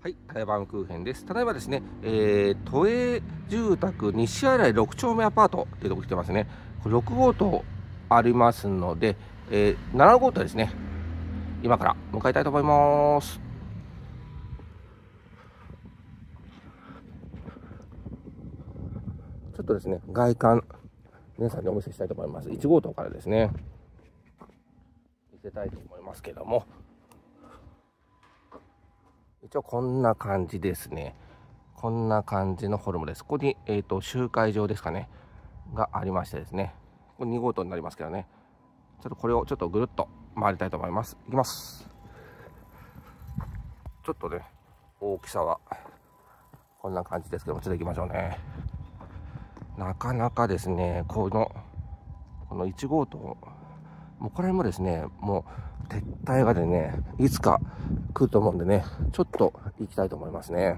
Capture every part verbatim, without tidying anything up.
はい、タイバンクーヘンです。ただいまですね、えー、都営住宅西新井ろく丁目アパートというところ来てますね。これろく号棟ありますので、えー、なな号棟ですね。今から向かいたいと思います。ちょっとですね、外観、皆さんにお見せしたいと思います。いち号棟からですね、見せたいと思いますけども、一応こんな感じですね。こんな感じのフォルムです。ここに、えーと、集会場ですかね、がありましてですね、これに号棟になりますけどね、ちょっとこれをちょっとぐるっと回りたいと思います。いきます。ちょっとね、大きさはこんな感じですけども、ちょっと行きましょうね。なかなかですね、この、このいち号棟、もうこれもですね、もう撤退がでね、いつか来ると思うんでね、ちょっと行きたいと思いますね。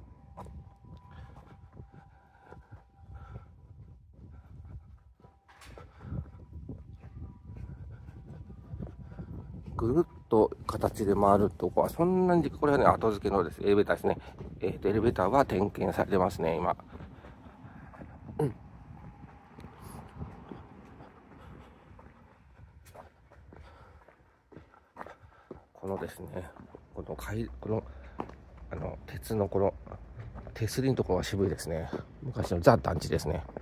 ぐるっと形で回るとこはそんなに、これはね、後付けのです、エレベーターですね。えーと、エレベーターは点検されてますね、今。うん。このですね、この階、この、あの、鉄のこの、手すりのところは渋いですね。昔のザ・団地ですね。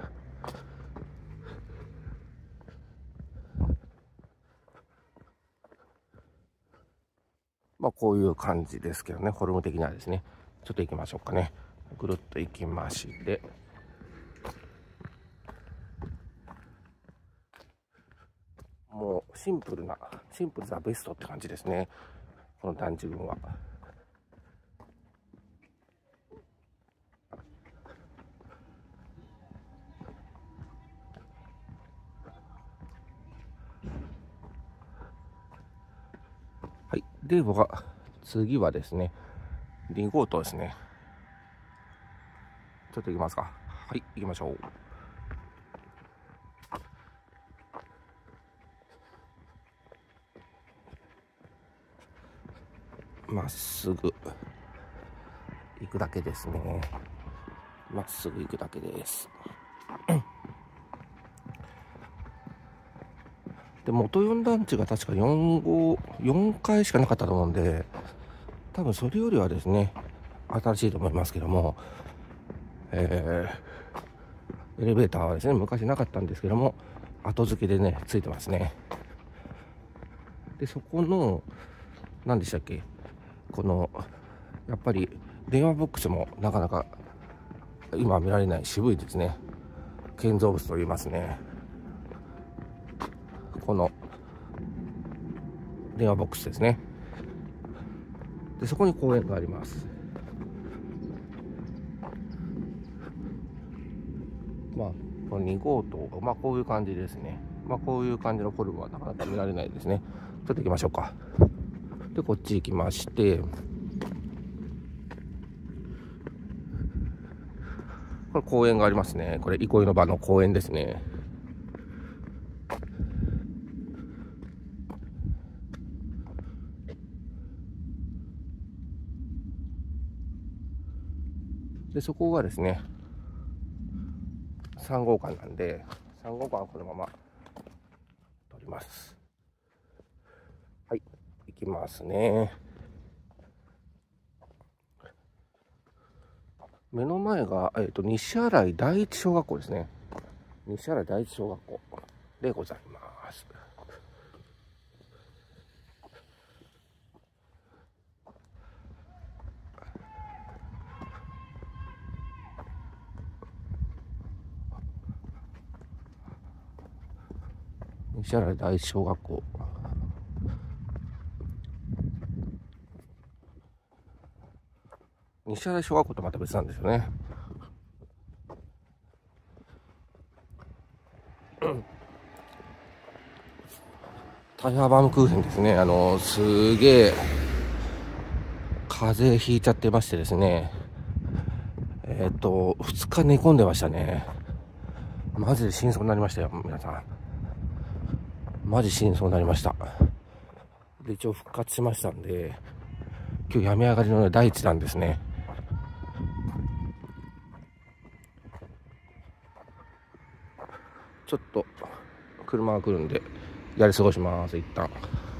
まあこういう感じですけどね、フォルム的にはですね。ちょっと行きましょうかね。ぐるっと行きまして。もうシンプルな、シンプルなベストって感じですね。この団地群は。はい。では、次はですね、に号棟ですね。ちょっと行きますか。はい、行きましょう。まっすぐ行くだけですね。まっすぐ行くだけです。で、元よん団地が確かよん号、よんかいしかなかったと思うんで、多分それよりはですね、新しいと思いますけども、えー、エレベーターはですね、昔なかったんですけども、後付けでね、ついてますね。で、そこの、何でしたっけ、この、やっぱり電話ボックスもなかなか今見られない渋いですね。建造物と言いますね。この電話ボックスですね。で、そこに公園があります。まあ、このに号棟、まあこういう感じですね。まあこういう感じのフォルムはなかなか見られないですね。ちょっと行きましょうか。で、こっち行きまして、これ公園がありますね。これ憩いの場の公園ですね。で、そこがですね、さん号館なんで、さん号館はこのまま取ります。はい、行きますね。目の前が、えっと、西新井第一小学校ですね。西新井第一小学校でございます。西新井第一小学校。西新井小学校とまた別なんですよね。タイヤバームクーヘンですね。あの、すげえ、風邪ひいちゃってましてですね。えっと、ふつか寝込んでましたね。マジで死にそうになりましたよ、皆さん。マジ死にそうになりました。で、一応復活しましたんで、 今日病み上がりの第一弾ですね。ちょっと車が来るんでやり過ごします。一旦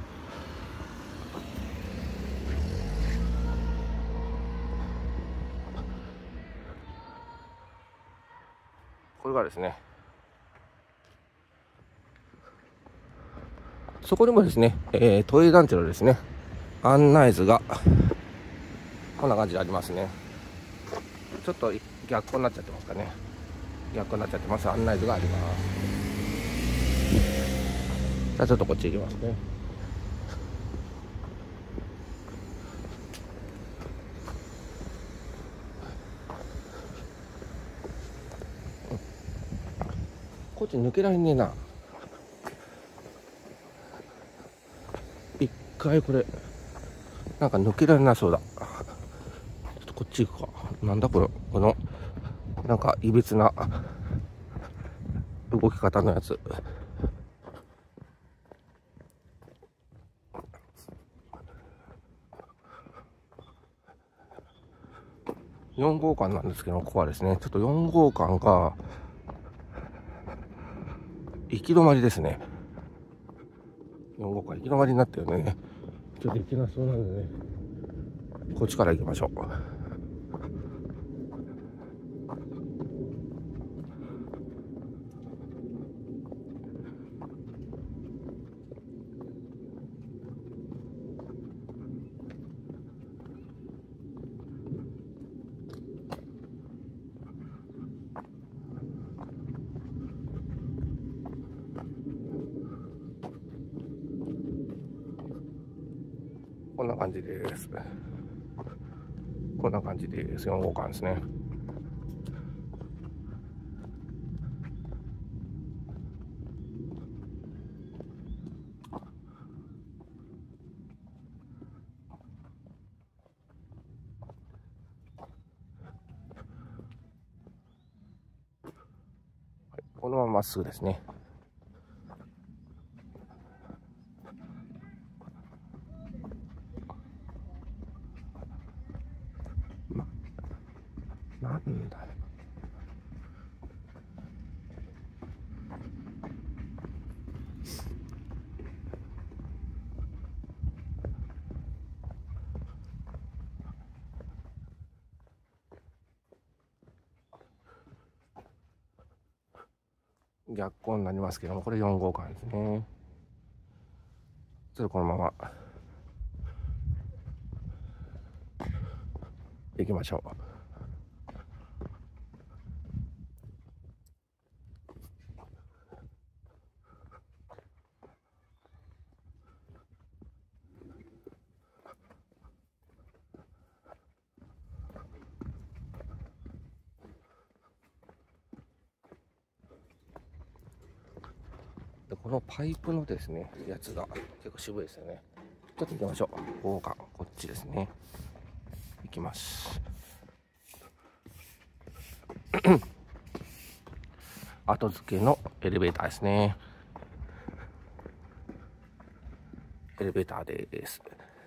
これがですね、そこにもですね、えー、都営団地のですね案内図がこんな感じでありますね。ちょっと逆光になっちゃってますかね。逆光になっちゃってます。案内図があります。じゃあちょっとこっち行きますね。こっち抜けられねえな。一回これなんか抜けられなそうだ。ちょっとこっち行くか。なんだこれ、このなんかいびつな動き方のやつ。よん号館なんですけど、ここはですね、ちょっとよん号館が行き止まりですね。よん号館行き止まりになってるんでね、ちょっと行けなそうなんでね、こっちから行きましょう。こんな感じです。こんな感じです。よん号館ですね。このまままっすぐですね。ま、なんだよ。逆光になりますけども、これよん号館ですね。ちょっとこのまま行きましょう。でこのパイプのですねやつが結構渋いですよね。ちょっと行きましょう。ご号館こっちですね。行きます後付けのエレベーターですね。エレベーターです。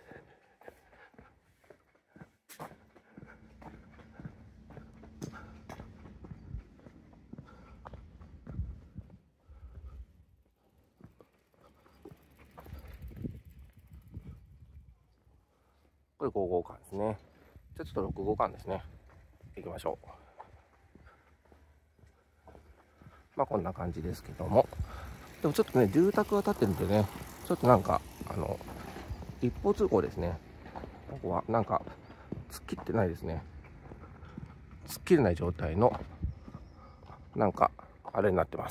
これご号館ですね。じゃあちょっとろく号館ですね。行きましょう。まあこんな感じですけども、でもちょっとね住宅が建ってるんでね、ちょっとなんかあの一方通行ですね。ここはなんか突っ切ってないですね。突っ切れない状態のなんかあれになってます。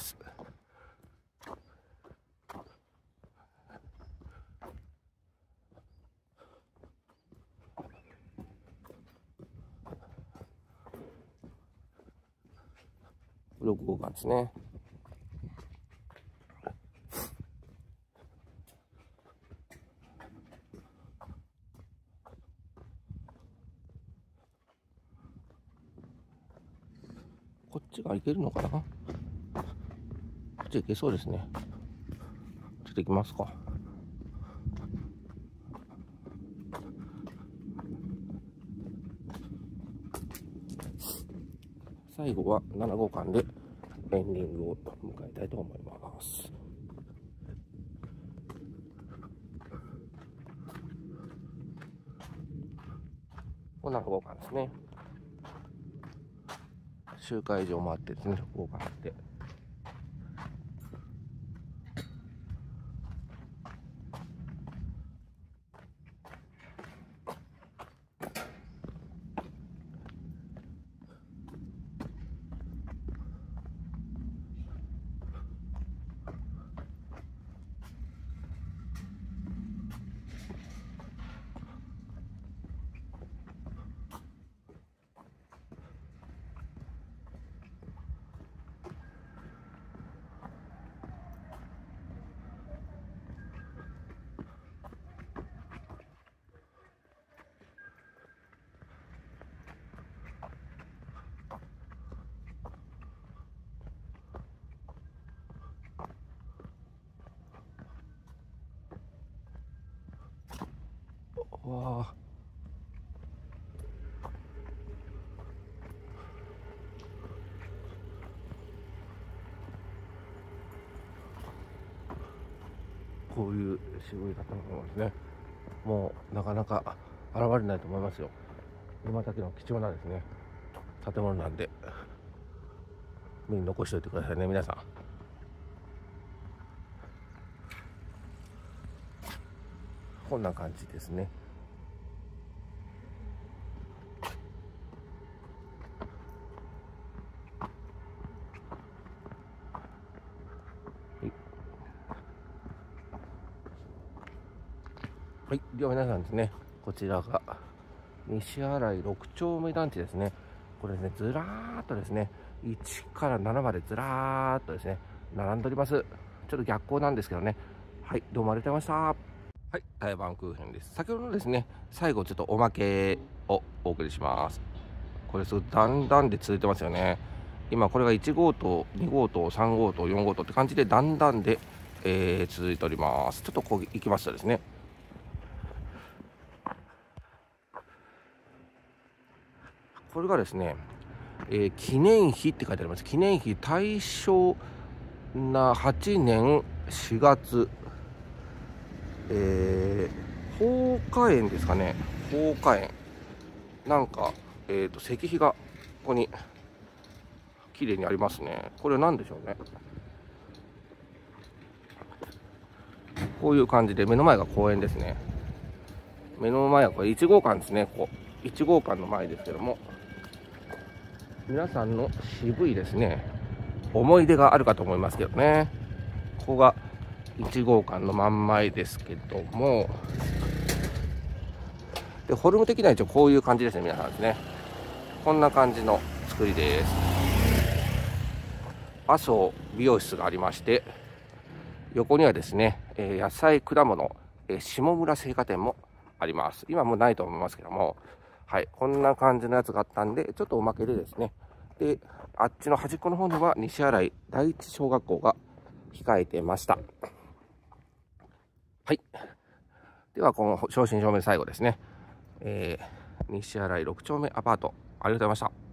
ろく号館ですね。こっちが行けるのかな。こっち行けそうですね。ちょっと行きますか。 最後はなな号館でエンディングを迎えたいと思います。なな号館ですね。集会場もあってですね、ろく号館あって。わあ、こういう渋い建物ですね。もうなかなか現れないと思いますよ。今だけの貴重なですね建物なんで、目に残しておいてくださいね、皆さん。こんな感じですね。はい、では皆さんですね、こちらが西新井ろく丁目団地ですね。これですね、ずらーっとですね、いちからななまでずらーっとですね、並んでおります。ちょっと逆光なんですけどね。はい、どうもありがとうございました。はい、台湾クーヘンです。先ほどのですね、最後ちょっとおまけをお送りします。これすごい段々で続いてますよね。今これがいち号棟、に号棟、さん号棟、よん号棟って感じで段々で、えー、続いております。ちょっとこう行きますとですね、これがですね、えー、記念碑って書いてあります。記念碑大正なはちねんしがつ、えー、法華園ですかね。法華園。なんか、えっと、石碑がここに綺麗にありますね。これは何でしょうね。こういう感じで目の前が公園ですね。目の前はこれいち号館ですね。ここいち号館の前ですけども、皆さんの渋いですね思い出があるかと思いますけどね。ここがいち号館の真ん前ですけども、でフォルム的には一応こういう感じですね。皆さんですね、こんな感じの作りです。麻生美容室がありまして、横にはですね、えー、野菜果物、えー、下村青果店もあります。今もうないと思いますけども、はい、こんな感じのやつがあったんで、ちょっとおまけでですね、であっちの端っこの方には西新井第一小学校が控えてました。はい、ではこの正真正銘最後ですね、えー、西新井ろく丁目アパート、ありがとうございました。